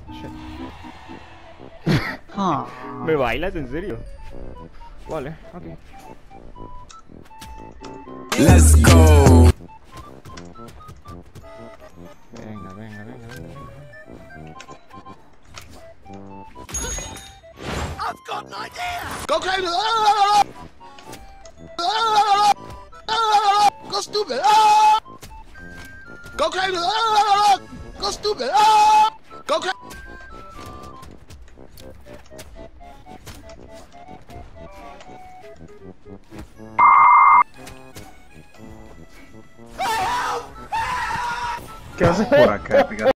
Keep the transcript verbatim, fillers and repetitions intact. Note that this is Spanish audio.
Shit. Ah. ¿Me bailas en serio? Vale, ok. Let's go. Venga, venga, venga, venga. I've got an idea. Go crazy. Go stupid. Go crazy. Go stupid. Go crazy. ¿Qué haces por acá?